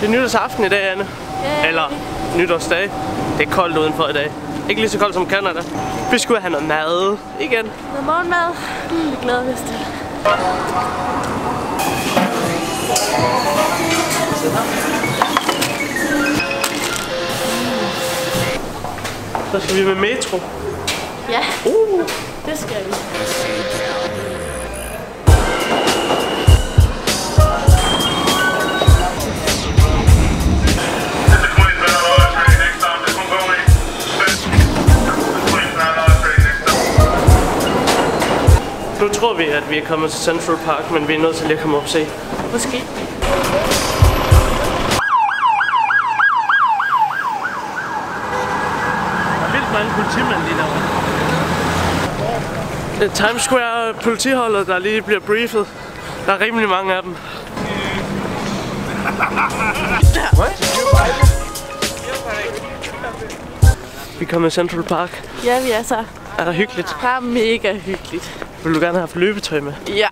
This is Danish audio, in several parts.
Det er nytårsaften i dag, Anne. Yay. Eller nytårsdag. Det er koldt udenfor i dag. Ikke lige så koldt som Canada. Vi skulle have noget mad igen. Noget morgenmad. Det glæder vi os til. Så skal vi med metro. Ja, det skal vi. Nu tror vi, at vi er kommet til Central Park, men vi er nødt til lige at komme op og se. Måske. Der er vildt mange politimænd lige derovre. Det er Times Square politiholdet, der lige bliver briefet. Der er rimelig mange af dem. Vi kommer til Central Park. Ja, vi er så. Er der hyggeligt? Det er mega hyggeligt. Vil du gerne have haft løbetøj med? Ja.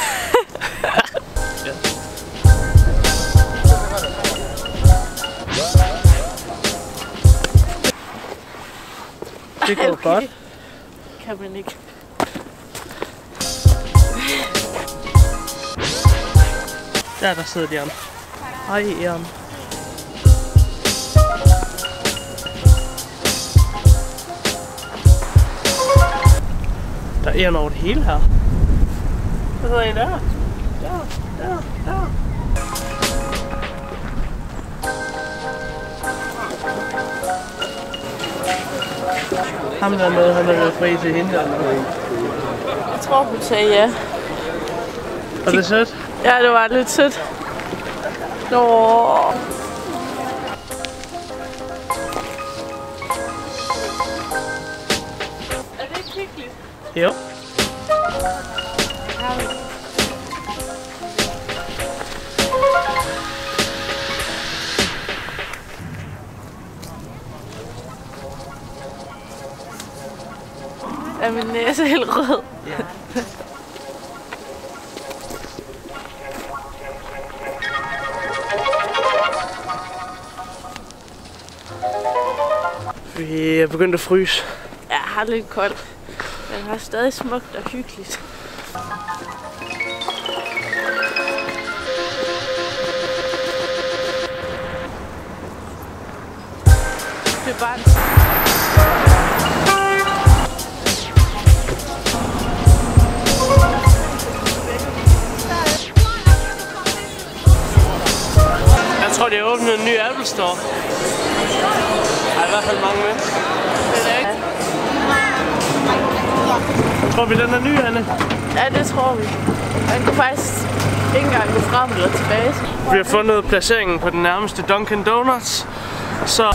Det går okay. godt. Kan man ikke. Der sidder de andre. Hej, Jan. Der er en over det hele her. Der sidder en der. Der. Ham der med, han har været fri til hende eller noget. Jeg tror, hun sagde ja. Var det sødt? Ja, det var lidt sødt. Nå. Er det ikke hyggeligt? Jo. Er min næse helt rød? Ja. Vi er begyndt at fryse. Jeg har lidt koldt, men har stadig smukt og hyggeligt. Det er bare en... Jeg tror, de har åbnet en ny Apple Store. Der er i hvert fald mange med. Det er ikke. Tror vi, den er ny, Anne? Ja, det tror vi. Man kan faktisk ikke engang gå frem eller tilbage. Vi har fundet placeringen på den nærmeste Dunkin' Donuts. Så...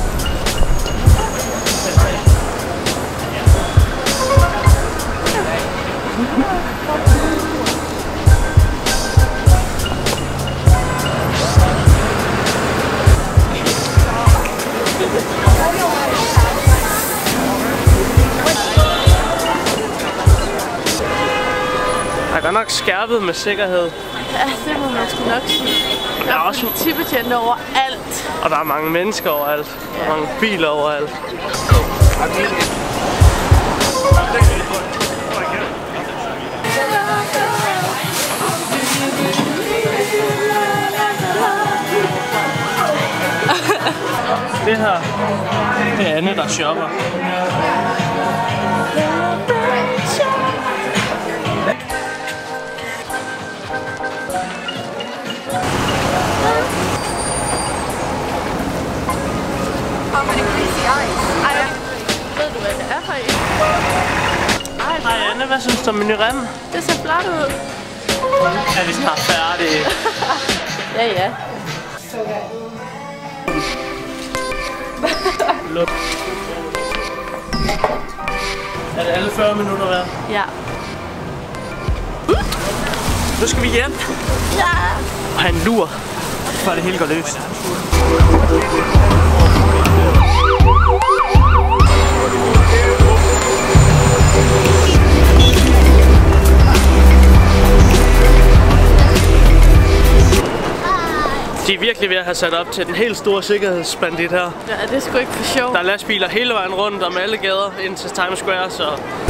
Der er godt nok skærpet med sikkerhed. Ja, det må man sgu nok sige. Der er også politibetjente overalt. Og der er mange mennesker overalt. Der er mange biler overalt. Det her, det er Anne, der shopper. Ved du, hvad det er for en? Hej Anne, hvad synes du om menurem? Det ser flot ud. Er vi snart færdige? Ja, ja. Luk. Er det alle 40 minutter værd? Ja. Nu skal vi hjem. Ja. Og have en lur, for det hele går løs. De er virkelig virkelig ved at have sat op til den helt store sikkerhedsbandit her. Ja, det er sgu ikke for sjov. Der er lastbiler hele vejen rundt om alle gader ind til Times Square, så...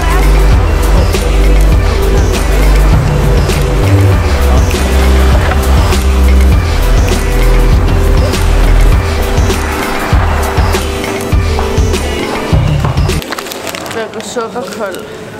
Jeg går sukkerkold.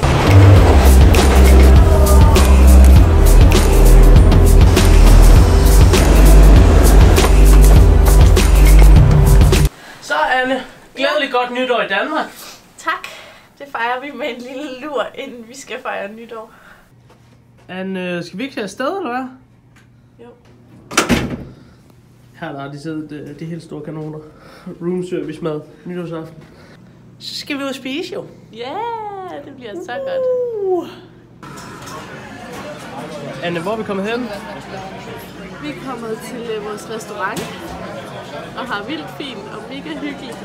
Så Anne, glædelig godt nytår i Danmark. Tak. Det fejrer vi med en lille lur, inden vi skal fejre nytår. Anne, skal vi ikke afsted, eller hvad? Jo. Her der har de siddet de helt store kanoner. Roomservice mad nytårsaften. Så skal vi jo spise jo. Ja, det bliver så godt. Anne, hvor er vi kommet hen? Vi er kommet til vores restaurant og har vildt fint og mega hyggeligt.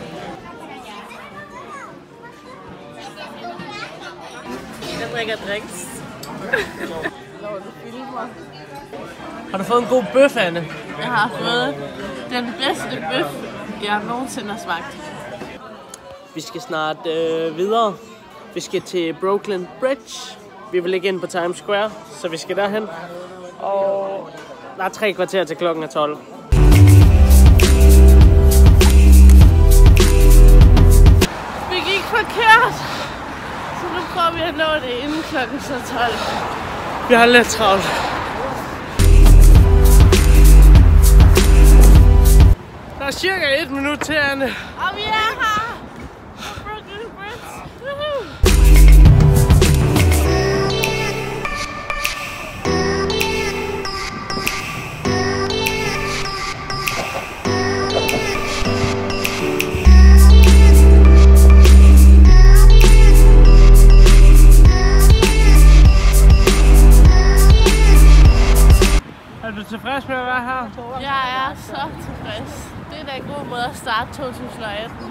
Jeg drikker drinks. Lov, du filmer. Har du fået en god bøf, Anne? Jeg har fået den bedste bøf, jeg nogensinde har smagt. Vi skal snart videre. Vi skal til Brooklyn Bridge. Vi vil ligge ind på Times Square, så vi skal derhen. Og der er 3 kvarter til klokken er 12. Vi gik forkert, så nu prøver vi at nå det inden klokken så 12. Vi har lidt travlt. Der er cirka 1 minut til, Anne. Og vi er her! Brooklyn Bridge! Woohoo! Er du tilfreds med at være her? Jeg er så tilfreds. Det er da en god måde at starte 2018.